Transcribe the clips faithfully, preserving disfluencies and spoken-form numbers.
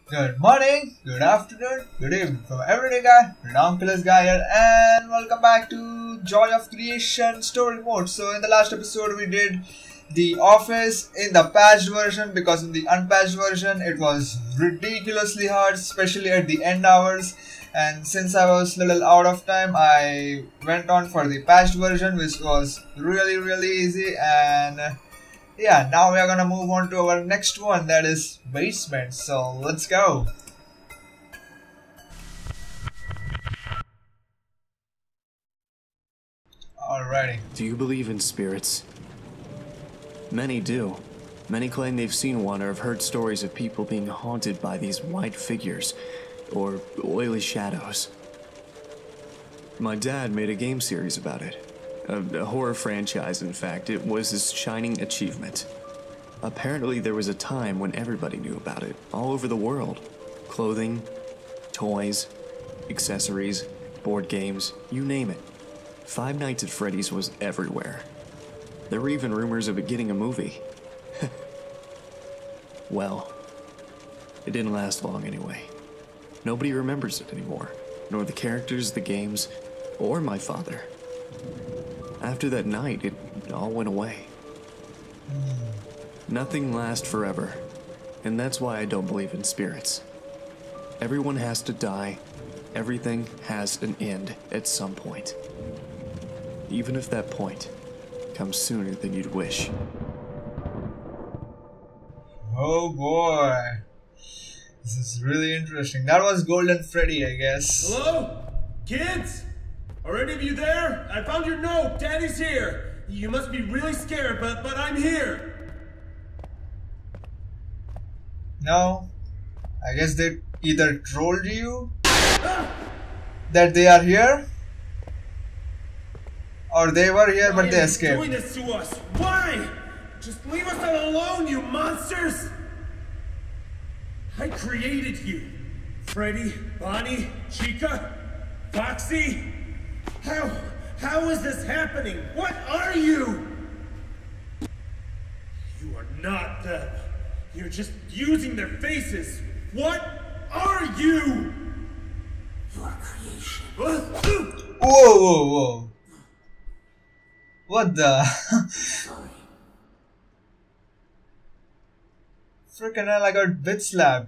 Good morning, good afternoon, good evening from Everyday Guy, Redonkulous Guy here, and welcome back to Joy of Creation Story Mode. So in the last episode we did The Office in the patched version, because in the unpatched version it was ridiculously hard, especially at the end hours. And since I was a little out of time, I went on for the patched version, which was really really easy. And yeah, now we are gonna move on to our next one, that is basement. So let's go. Alrighty. Do you believe in spirits? Many do. Many claim they've seen one or have heard stories of people being haunted by these white figures, or oily shadows. My dad made a game series about it. A, a horror franchise, in fact. It was his shining achievement. Apparently there was a time when everybody knew about it, all over the world. Clothing, toys, accessories, board games, you name it. Five Nights at Freddy's was everywhere. There were even rumors of it getting a movie. Well, it didn't last long anyway. Nobody remembers it anymore, nor the characters, the games, or my father. After that night, it all went away. Nothing lasts forever, and that's why I don't believe in spirits. Everyone has to die. Everything has an end at some point. Even if that point comes sooner than you'd wish. Oh boy. This is really interesting. That was Golden Freddy, I guess. Hello? Kids? Are any of you there? I found your note. Daddy's here. You must be really scared, but but I'm here. No. I guess they either trolled you that they are here, or they were here but they escaped. Why are you doing this to us? Why? Just leave us all alone, you monsters! I created you. Freddy, Bonnie, Chica, Foxy. How, how is this happening? What are you? You are not them. You're just using their faces. What are you? You are creation. Whoa, whoa, whoa. What the? Sorry. Freaking hell, I got bit slapped.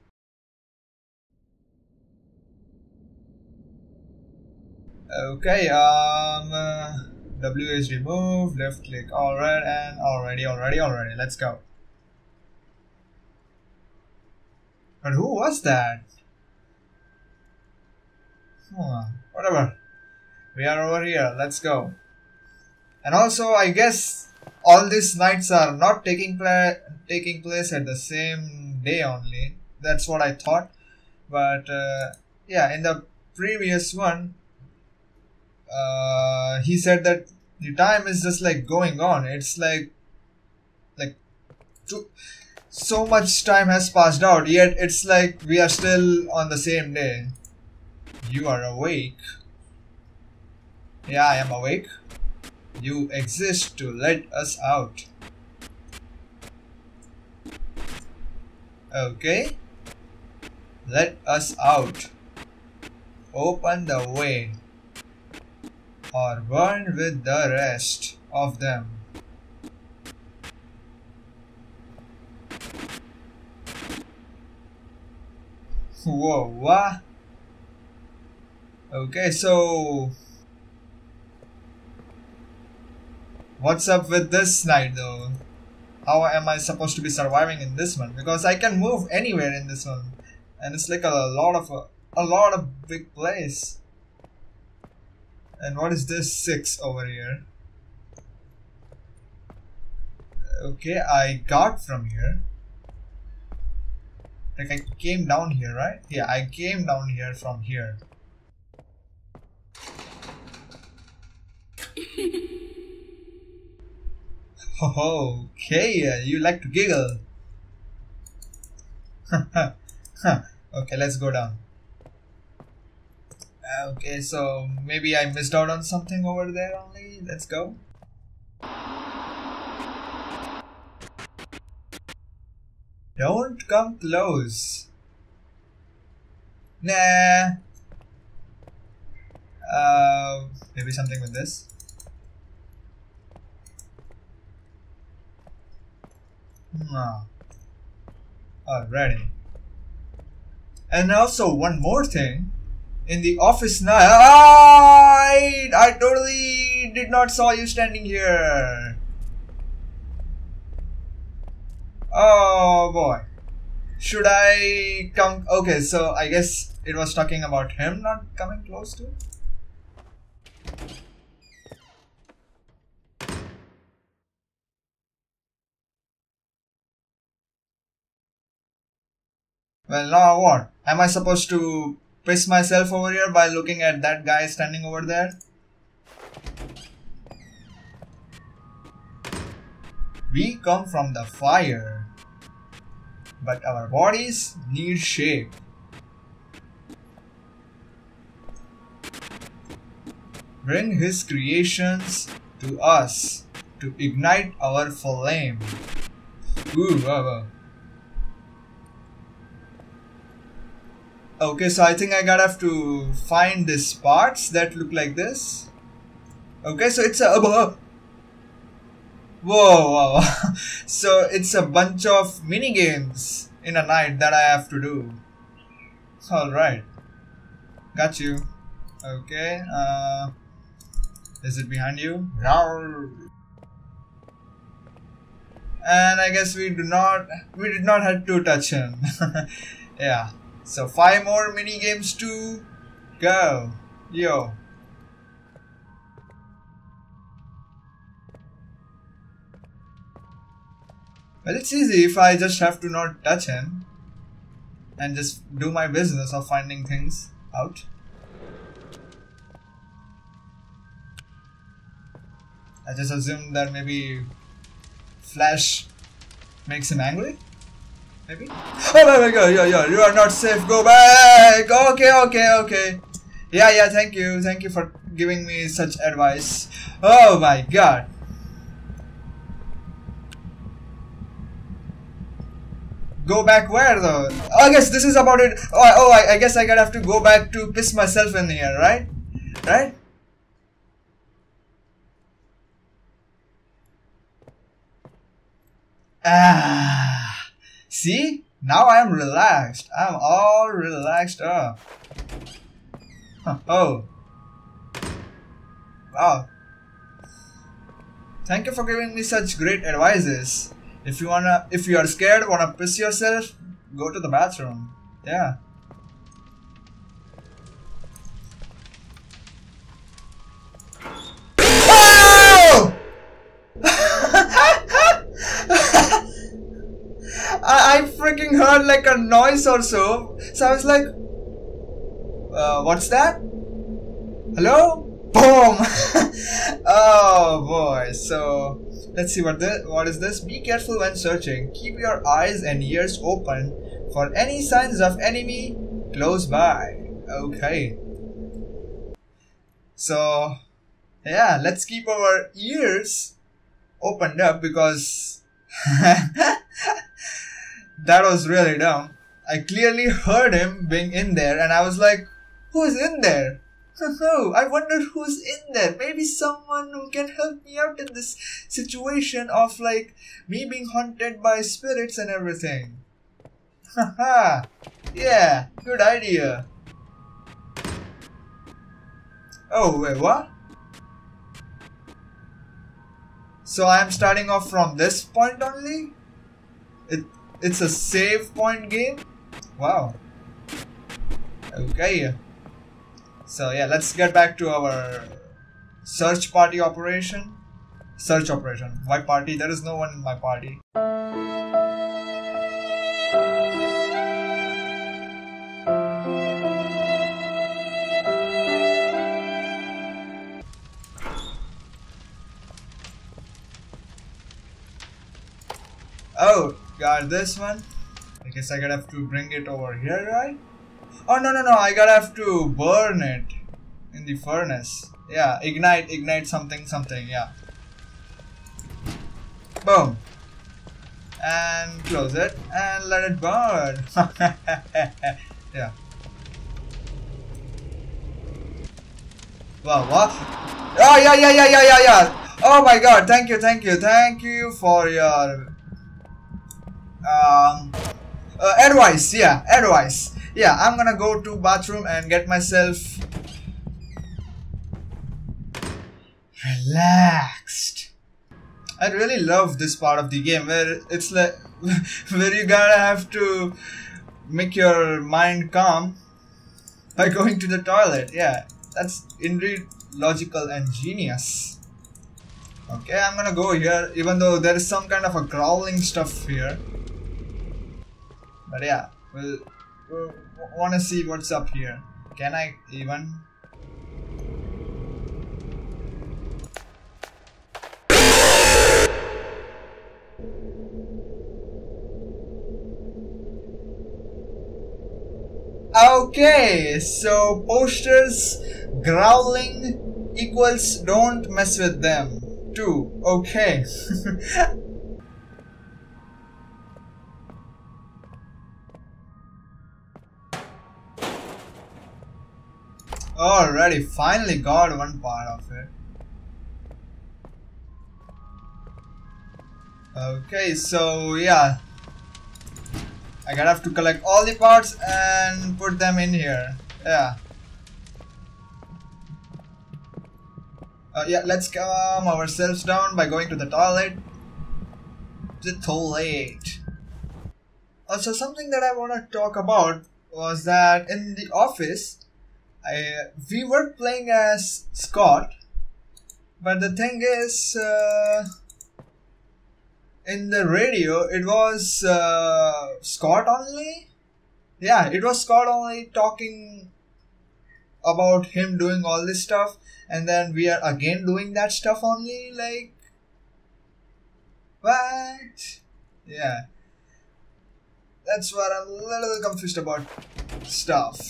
Okay, um, uh, W is removed, left click, alright, and already, already, already, let's go. But who was that? Hmm, whatever. We are over here, let's go. And also, I guess all these nights are not taking, pla taking place at the same day only. That's what I thought. But, uh, yeah, in the previous one, uh, he said that the time is just like going on. It's like, like, too, so much time has passed out, yet it's like we are still on the same day. You are awake. Yeah, I am awake. You exist to let us out. Okay. Let us out. Open the way, or burn with the rest of them. Whoa, what? Okay, so what's up with this night though? How am I supposed to be surviving in this one? Because I can move anywhere in this one, and it's like a lot of a, a lot of big place. And what is this six over here? Okay, I got from here. Like I came down here, right? Yeah, I came down here from here. Oh, okay, uh, you like to giggle. Okay, let's go down. Okay, so maybe I missed out on something over there only. Let's go. Don't come close. Nah. Uh, maybe something with this. No. Alrighty. And also one more thing. In the office now, I, I totally did not saw you standing here. Oh boy. Should I come? Okay, so I guess it was talking about him not coming close to it. Well, now what? Am I supposed to piss myself over here by looking at that guy standing over there? We come from the fire, but our bodies need shape. Bring his creations to us to ignite our flame. Ooh, wow, wow. Okay, so I think I gotta have to find these parts that look like this. Okay, so it's a uh, whoa, wow. So it's a bunch of mini games in a night that I have to do. All right, got you. Okay, uh, is it behind you? And I guess we do not, we did not have to touch him. Yeah. So five more mini games to go. Yo. Well, it's easy if I just have to not touch him and just do my business of finding things out. I just assumed that maybe Flash makes him angry. Maybe? Oh my god, yo, yo, you are not safe, go back! Okay, okay, okay. Yeah, yeah, thank you, thank you for giving me such advice. Oh my god. Go back where though? Oh, I guess this is about it. Oh, oh I, I guess I gotta have to go back to piss myself in here, right? Right? Ah. See? Now I am relaxed. I am all relaxed up. Huh, oh. Wow. Thank you for giving me such great advices. If you wanna, if you are scared, wanna piss yourself, go to the bathroom. Yeah. Oh! I, I freaking heard like a noise or so. So I was like, uh, what's that? Hello? Boom! Oh boy. So let's see what this, what is this? Be careful when searching. Keep your eyes and ears open for any signs of enemy close by. Okay. So yeah, let's keep our ears opened up because that was really dumb. I clearly heard him being in there and I was like, who's in there? Oh, I wonder who's in there. Maybe someone who can help me out in this situation of like me being haunted by spirits and everything. Haha. Yeah, good idea. Oh, wait, what? So I am starting off from this point only? It It's a save point game? Wow. Okay. So yeah, let's get back to our search party operation. Search operation. My party? There is no one in my party. Oh, got this one. I guess I gotta have to bring it over here, right? Oh no no no! I gotta have to burn it in the furnace. Yeah, ignite, ignite something, something. Yeah. Boom. And close it and let it burn. Yeah. Wow, what? Oh, yeah, yeah, yeah, yeah, yeah, yeah. Oh my god, thank you, thank you, thank you for your um, uh, advice. Yeah, advice. Yeah, I'm gonna go to bathroom and get myself relaxed. I really love this part of the game where it's like where you gotta have to make your mind calm by going to the toilet. Yeah, that's indeed logical and genius. Okay, I'm gonna go here even though there is some kind of a growling stuff here. But yeah, we'll, we'll wanna see what's up here. Can I even? Okay, so posters growling equals don't mess with them too. Okay. Alrighty, finally got one part of it. Okay, so yeah, I gotta have to collect all the parts and put them in here. Yeah. Uh, yeah, let's calm ourselves down by going to the toilet. It's too late. Also, something that I want to talk about was that in the office, I, we were playing as Scott, but the thing is, uh, in the radio, it was uh, Scott only. Yeah, it was Scott only talking about him doing all this stuff, and then we are again doing that stuff only. Like, what? Yeah, that's what I'm a little confused about stuff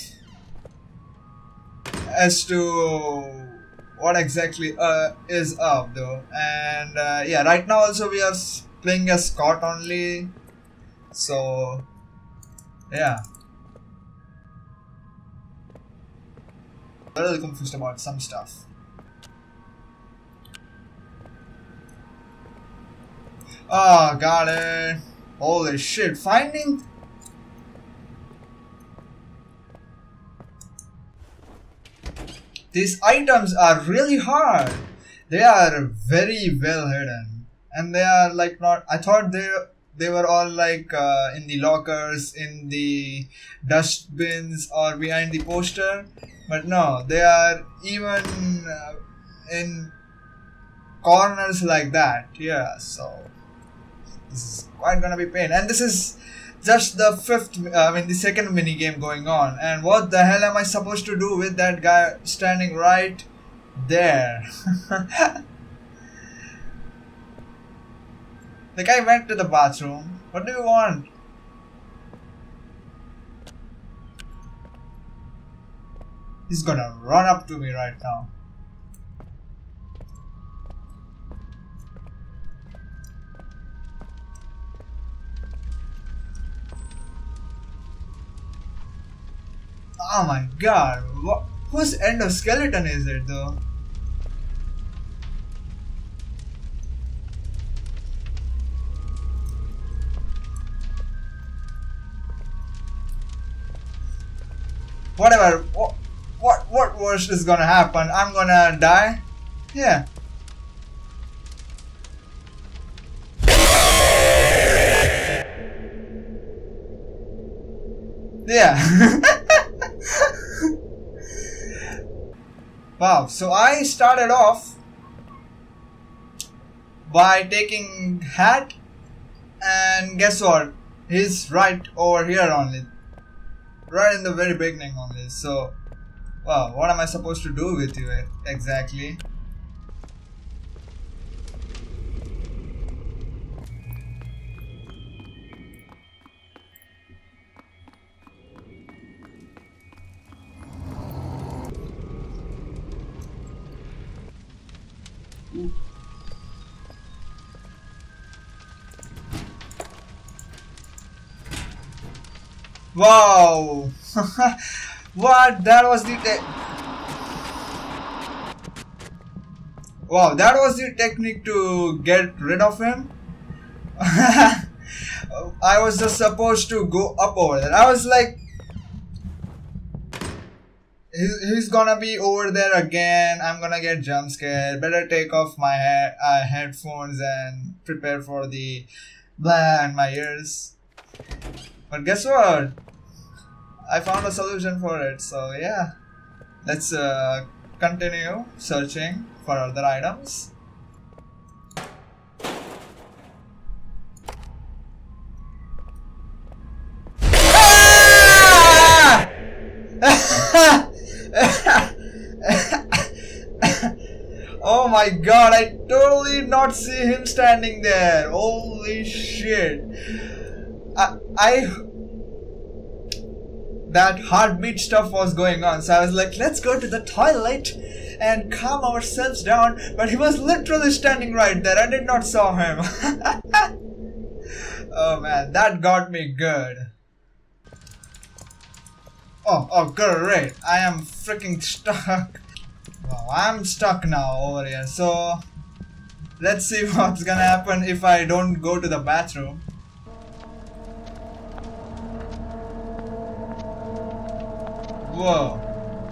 as to what exactly uh, is up though. And uh, yeah, right now also we are playing as Scott only, so yeah, a little confused about some stuff. Oh, got it. Holy shit, finding these items are really hard. They are very well hidden, and they are like not, I thought they they were all like uh, in the lockers, in the dustbins, or behind the poster, but no, they are even uh, in corners like that. Yeah, so this is quite gonna be pain. And this is just the fifth, I mean the second mini game going on, and what the hell am I supposed to do with that guy standing right there? The guy went to the bathroom. What do you want? He's gonna run up to me right now. Oh my god, what, whose endoskeleton is it though? Whatever, what, what, what worst is gonna happen? I'm gonna die? Yeah. Yeah. Wow, so I started off by taking hat, and guess what? He's right over here only. Right in the very beginning only. So, wow, what am I supposed to do with you exactly? Wow! What? That was the... Wow, that was the technique to get rid of him. I was just supposed to go up over there. I was like, he's, he's gonna be over there again. I'm gonna get jump scared. Better take off my head, uh, headphones and prepare for the blah in my ears. But guess what? I found a solution for it. So yeah, let's uh, continue searching for other items. Oh my god, I totally did not see him standing there. Holy shit. I, I that heartbeat stuff was going on, so I was like, let's go to the toilet and calm ourselves down, but he was literally standing right there. I did not saw him. Oh man, that got me good. Oh, oh great, I am freaking stuck. Wow, I'm stuck now over here, so let's see what's gonna happen if I don't go to the bathroom. Whoa.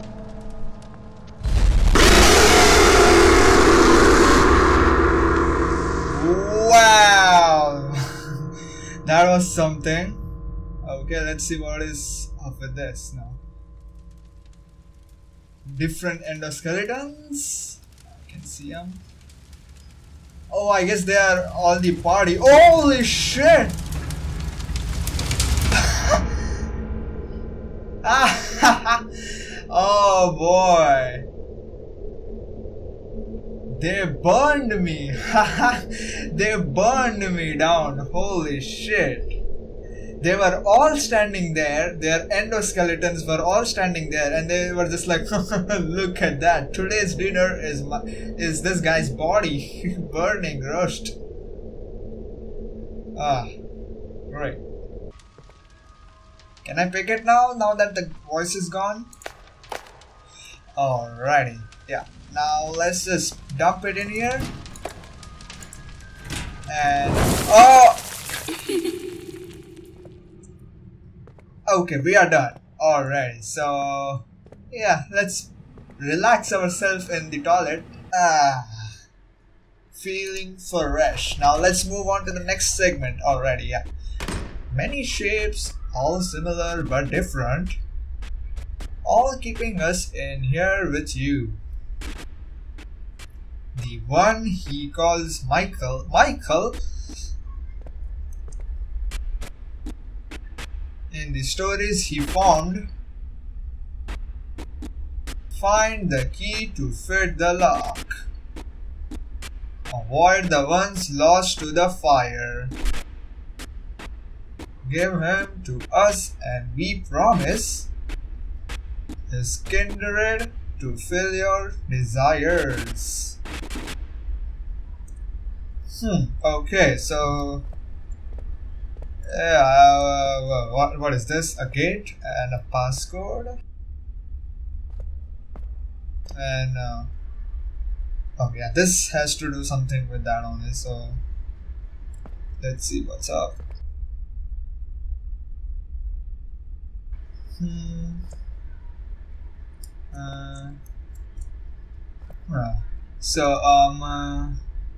Wow. That was something. Okay, let's see what is up with this now. Different endoskeletons. I can see them. Oh, I guess they are all the party. Holy shit! Oh boy. They burned me. They burned me down. Holy shit. They were all standing there, their endoskeletons were all standing there, and they were just like, look at that, today's dinner is my, is this guy's body burning, roast. Ah, great. Can I pick it now, now that the voice is gone? Alrighty, yeah. Now let's just dump it in here. And, oh! Okay, we are done. Alright, so yeah, let's relax ourselves in the toilet. Ah, feeling fresh. Now let's move on to the next segment already. Yeah, many shapes, all similar but different, all keeping us in here with you. The one he calls Michael. Michael. In the stories he found, find the key to fit the lock. Avoid the ones lost to the fire. Give him to us and we promise his kindred to fill your desires. Hmm, okay, so yeah, uh, what, what is this? A gate and a passcode. And uh, oh yeah, this has to do something with that only, so let's see what's up. Hmm. Uh, well, so um uh,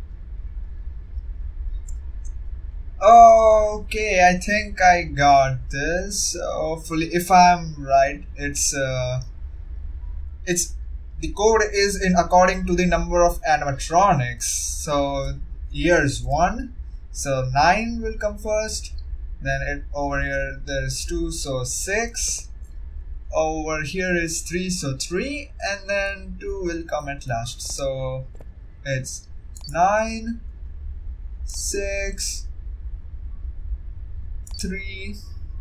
okay, I think I got this. Hopefully, if I'm right, it's uh, it's the code is in according to the number of animatronics. So here's one. So nine will come first. Then it over here there's two, so six. Over here is three, so three, and then two will come at last. So it's nine, six. Three,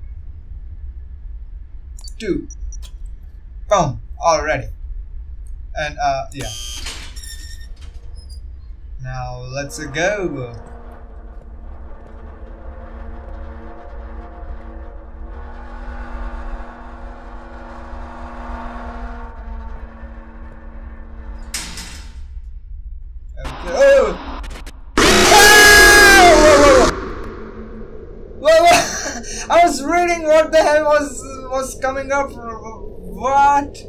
two, boom, already. And uh, yeah. Now let's go. was was coming up. What?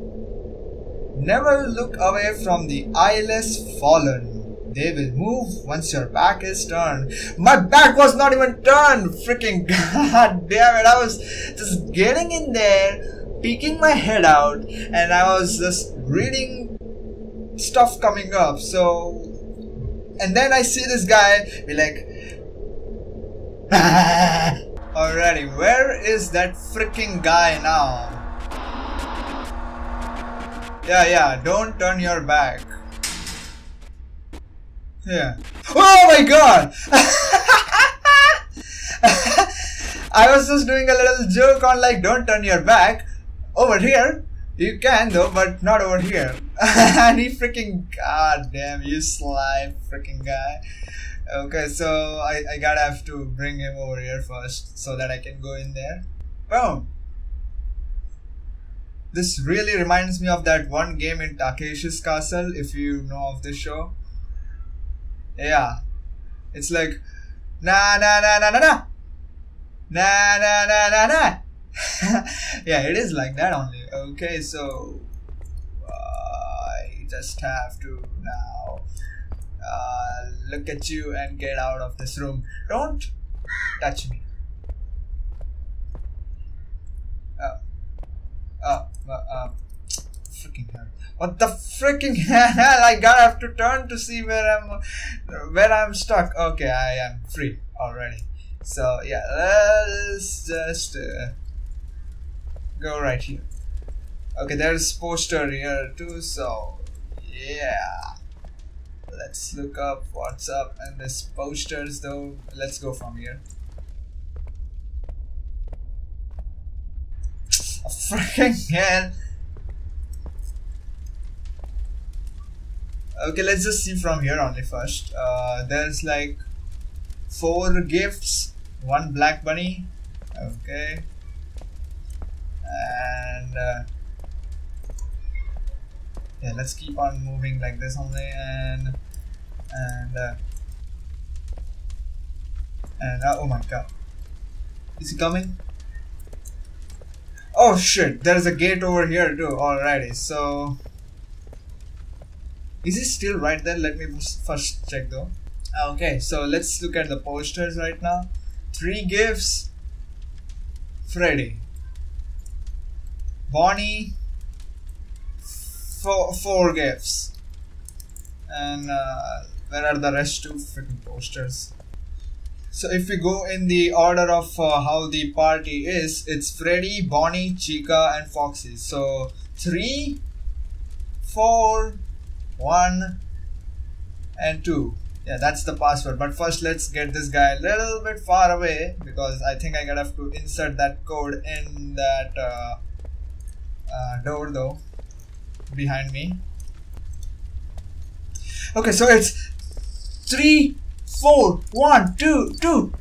Never look away from the eyeless fallen. They will move once your back is turned. My back was not even turned. Freaking god damn it! I was just getting in there, peeking my head out, and I was just reading stuff coming up. So, and then I see this guy be like, alrighty, where is that freaking guy now? Yeah, yeah, don't turn your back. Yeah. Oh my god! I was just doing a little joke on like, don't turn your back. Over here, you can though, but not over here. And he freaking, god damn, you sly freaking guy. Okay, so I, I gotta have to bring him over here first so that I can go in there. Boom! This really reminds me of that one game in Takeshi's Castle, if you know of this show. Yeah. It's like, na na na na na na na na na na na. Yeah, it is like that only. Okay, so uh, I just have to now uh, look at you and get out of this room. Don't touch me. Uh, uh, uh, uh, freaking hell. What the freaking hell? I gotta have to turn to see where I'm where I'm stuck. Okay, I am free already. So yeah, let's just uh, go right here. Okay, there's poster here too, so yeah. Let's look up what's up in this posters though. Let's go from here. A freaking hell. Okay, let's just see from here only first. Uh, there's like four gifts, one black bunny. Okay, and uh, yeah, let's keep on moving like this only, and and uh, and uh, oh my god, is he coming? Oh shit! There's a gate over here too. Alrighty, so. Is he still right there? Let me first check though. Okay, so let's look at the posters right now. Three gifts. Freddy. Bonnie. Four, four gifts. And uh, where are the rest two freaking posters? So if we go in the order of uh, how the party is, it's Freddy, Bonnie, Chica, and Foxy. So three, four, one and two. Yeah, that's the password. But first let's get this guy a little bit far away, because I think I gotta have to insert that code in that uh, uh, door though behind me. Okay, so it's three, four, one, two, two.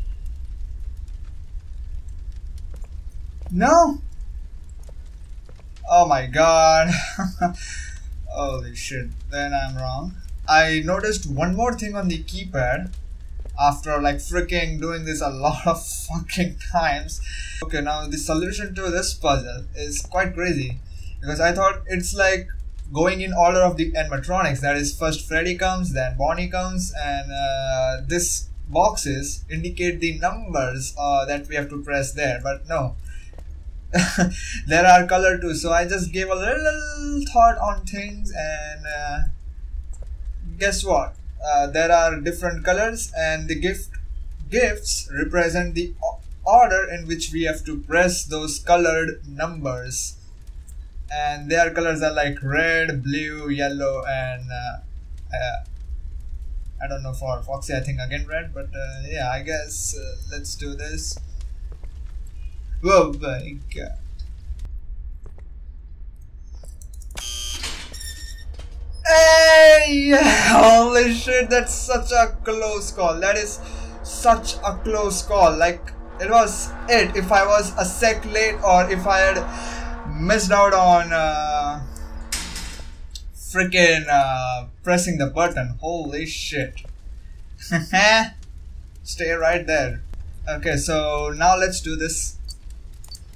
No? Oh my god. Holy shit, then I'm wrong. I noticed one more thing on the keypad after like freaking doing this a lot of fucking times. Okay, now the solution to this puzzle is quite crazy, because I thought it's like going in order of the animatronics. That is, first Freddy comes, then Bonnie comes, and uh, this boxes indicate the numbers uh, that we have to press there. But no. There are color too, so I just gave a little thought on things, and uh, guess what? Uh, there are different colors, and the gift gifts represent the order in which we have to press those colored numbers, and their colors are like red, blue, yellow, and uh, uh, I don't know for Foxy, I think again red, but uh, yeah, I guess uh, let's do this. Whoa my god. Hey! Holy shit, that's such a close call. That is such a close call. Like, it was it if I was a sec late, or if I had missed out on uh, freaking uh, pressing the button. Holy shit. Stay right there. Okay, so now let's do this.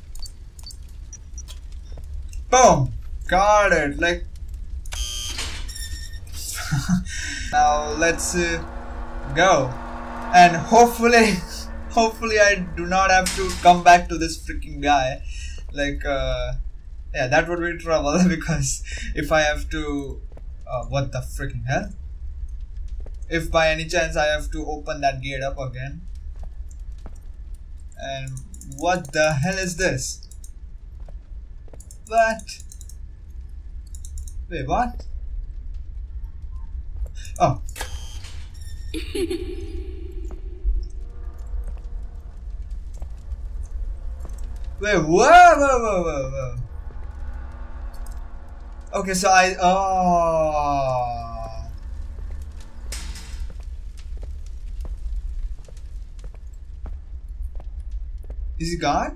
Boom! Got it. Like now let's uh, go, and hopefully, hopefully I do not have to come back to this freaking guy. Like, uh, yeah, that would be trouble because if I have to, uh, what the freaking hell? If by any chance I have to open that gate up again, and what the hell is this? What? Wait, what? Oh. Wait, whoa, whoa, whoa, whoa, whoa. Okay, so I, oh. Is he gone?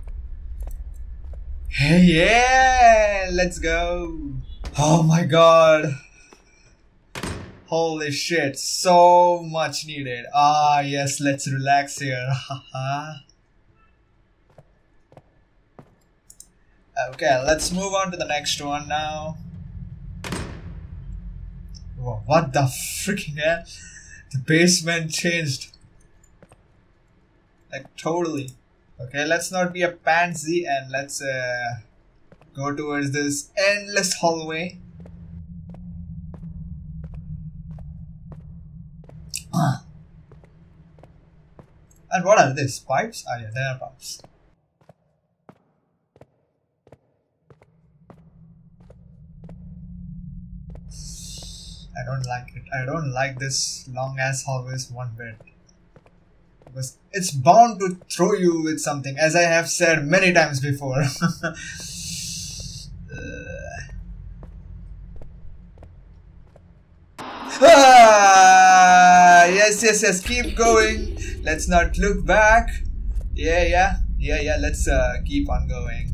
Hey, yeah, let's go. Oh my god. Holy shit, so much needed. Ah, yes, let's relax here. Haha. Okay, let's move on to the next one now. Whoa, what the freaking hell? The basement changed. Like, totally. Okay, let's not be a pansy and let's uh, go towards this endless hallway. And what are these? Pipes? Ah, yeah, they are pipes. I don't like it. I don't like this long ass hallways one bit. Because it's bound to throw you with something, as I have said many times before. uh. Ah, yes, yes, yes. Keep going. Let's not look back. Yeah, yeah, yeah, yeah. Let's uh, keep on going.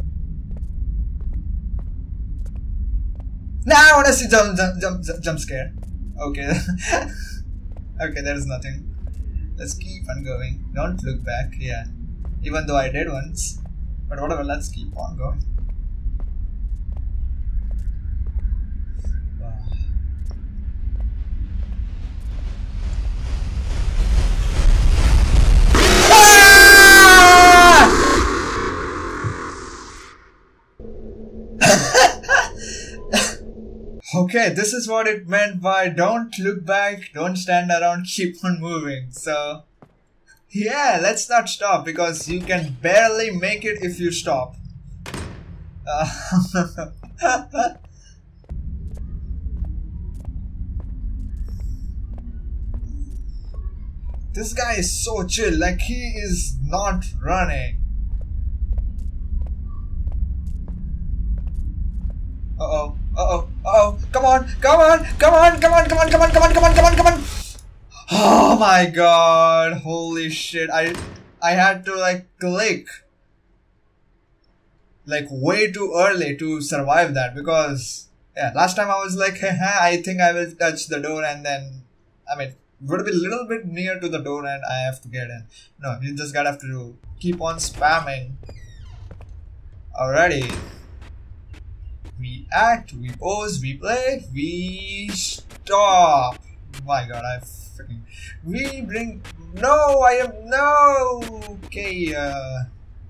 Now I wanna see jump, jump, jump, jump scare. Okay. Okay, there's nothing. Let's keep on going. Don't look back. Yeah. Even though I did once. But whatever, let's keep on going. Wow. Okay, this is what it meant by don't look back, don't stand around, keep on moving. So, yeah, let's not stop because you can barely make it if you stop. Uh, this guy is so chill, like he is not running. Uh-oh. Uh-oh, uh-oh, come on, come on, come on, come on, come on, come on, come on, come on, come on, come on. Oh my god, holy shit, I I had to like click like way too early to survive that because yeah, last time I was like, hey, I think I will touch the door and then, I mean, would be a little bit near to the door and I have to get in. No, you just gotta have to keep on spamming. Alrighty. We act, we pose, we play, we stop. My god, I freaking. We bring. No, I am. No! Okay, uh.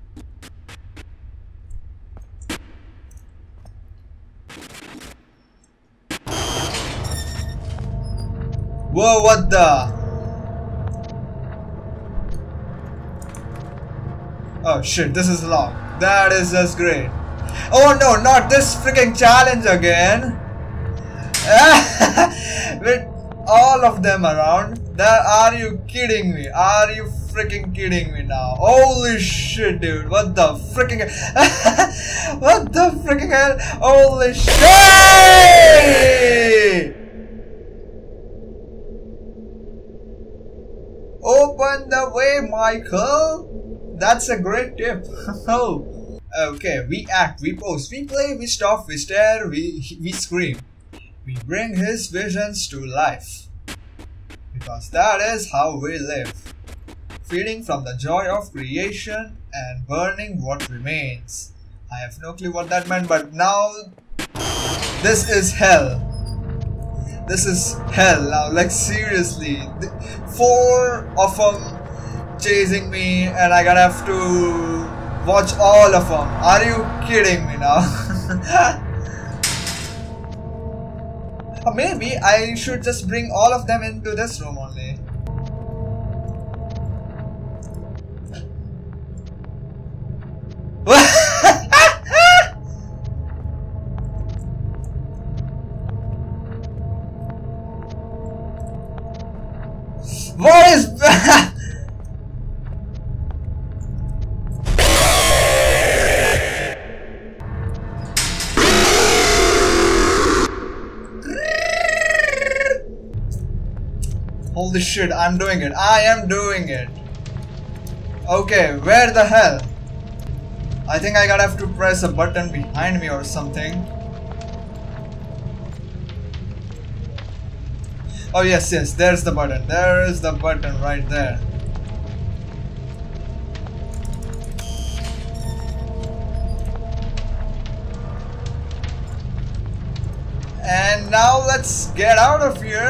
Whoa, what the? Oh shit, this is long. That is just great. Oh no, not this freaking challenge again. With all of them around. That, are you kidding me? Are you freaking kidding me now? Holy shit, dude. What the freaking what the freaking hell? Holy shit! Open the way, Michael. That's a great tip. Oh. Okay, we act, we pose, we play, we stop, we stare, we we scream. We bring his visions to life. Because that is how we live. Feeding from the joy of creation and burning what remains. I have no clue what that meant, but now this is hell. This is hell now, like seriously. Four of them chasing me and I gotta have to watch all of them. Are you kidding me now? Or maybe I should just bring all of them into this room only. What is Holy shit, I'm doing it. I am doing it. Okay, where the hell? I think I gotta have to press a button behind me or something. Oh yes, yes, there's the button. There is the button right there. And now let's get out of here.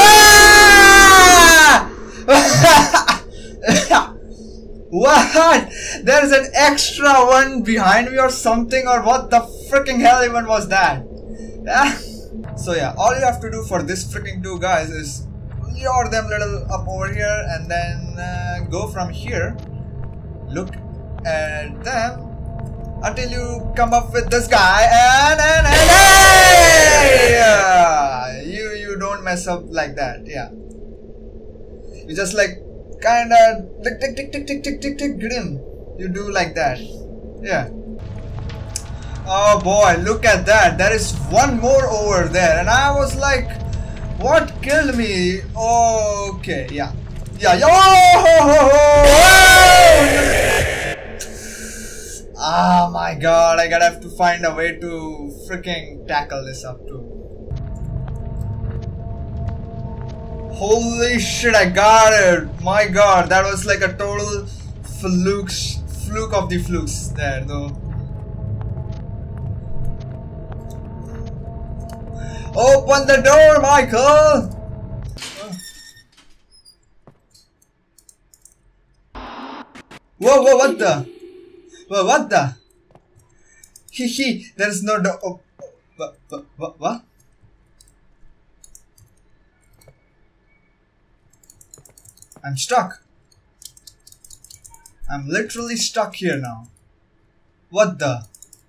What? There's an extra one behind me or something, or what the freaking hell even was that? So yeah, all you have to do for this freaking two guys is lure them little up over here and then uh, go from here, look at them until you come up with this guy and and, and hey! Yeah, you you don't mess up like that. Yeah, you just like kinda tick tick tick tick tick tick tick tick get him. You do like that. Yeah. Oh boy, look at that. There is one more over there and I was like, what killed me? Okay, yeah. Yeah, yo! Oh my god, I gotta have to find a way to freaking tackle this up too. Holy shit, I got it! My god, that was like a total fluke, fluke of the flukes there though. Open the door, Michael! Whoa, whoa, what the? Whoa, what the? Hee hee, there's no door. Oh, what, what, what, what? I'm stuck. I'm literally stuck here now. What the?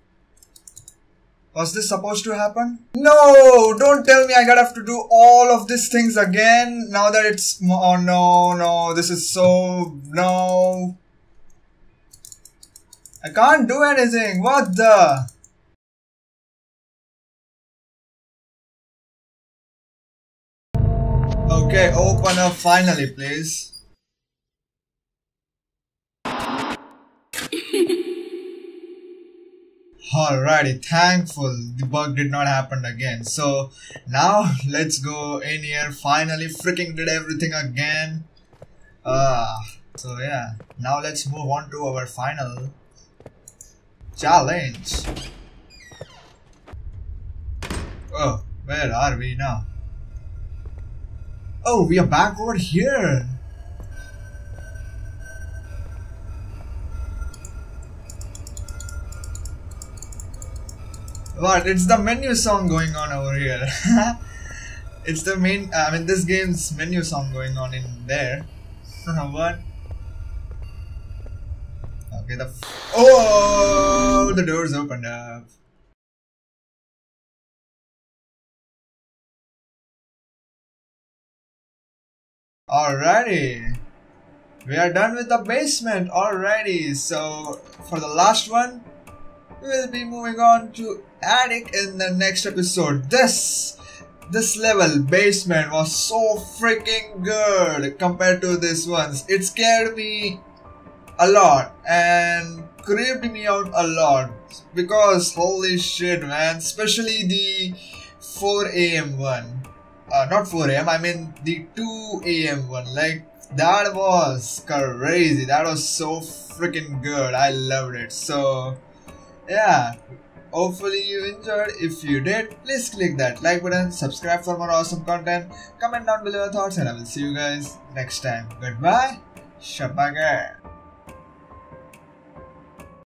Was this supposed to happen? No! Don't tell me I gotta have to do all of these things again now that it's... Oh no, no, this is so... No. I can't do anything. What the? Okay, open up finally, please. Alrighty, thankful the bug did not happen again. So now let's go in here. Finally freaking did everything again. Uh, so yeah, now let's move on to our final challenge. Oh, where are we now? Oh, we are back over here. What? It's the menu song going on over here. It's the main, I mean this game's menu song going on in there. What? Okay, the f oh, the doors opened up. Alrighty, we are done with the basement already. So for the last one, we'll be moving on to attic in the next episode. This this level basement was so freaking good compared to this ones. It scared me a lot and creeped me out a lot because holy shit, man, especially the four A M one. Uh, not four A M, I mean the two A M one. Like that was crazy. That was so freaking good. I loved it. So yeah, hopefully you enjoyed. If you did, please click that like button, subscribe for more awesome content, comment down below your thoughts, and I will see you guys next time. Goodbye, Shabaga.